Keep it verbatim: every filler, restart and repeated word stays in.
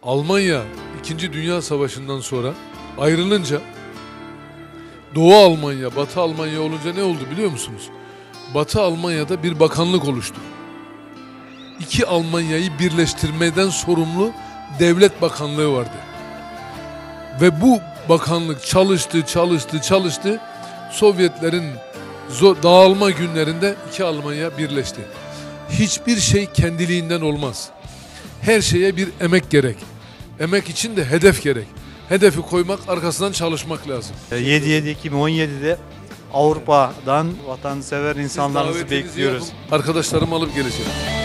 Almanya İkinci Dünya Savaşı'ndan sonra ayrılınca Doğu Almanya, Batı Almanya olunca ne oldu biliyor musunuz? Batı Almanya'da bir bakanlık oluştu. İki Almanya'yı birleştirmeden sorumlu devlet bakanlığı vardı. Ve bu bakanlık çalıştı, çalıştı, çalıştı. Sovyetlerin dağılma günlerinde iki Almanya birleşti. Hiçbir şey kendiliğinden olmaz. Her şeye bir emek gerek. Emek için de hedef gerek. Hedefi koymak, arkasından çalışmak lazım. yedi yedi iki bin on yedi'de Avrupa'dan vatansever insanlarımızı Davetinizi bekliyoruz. yapın, arkadaşlarımı alıp geleceğim.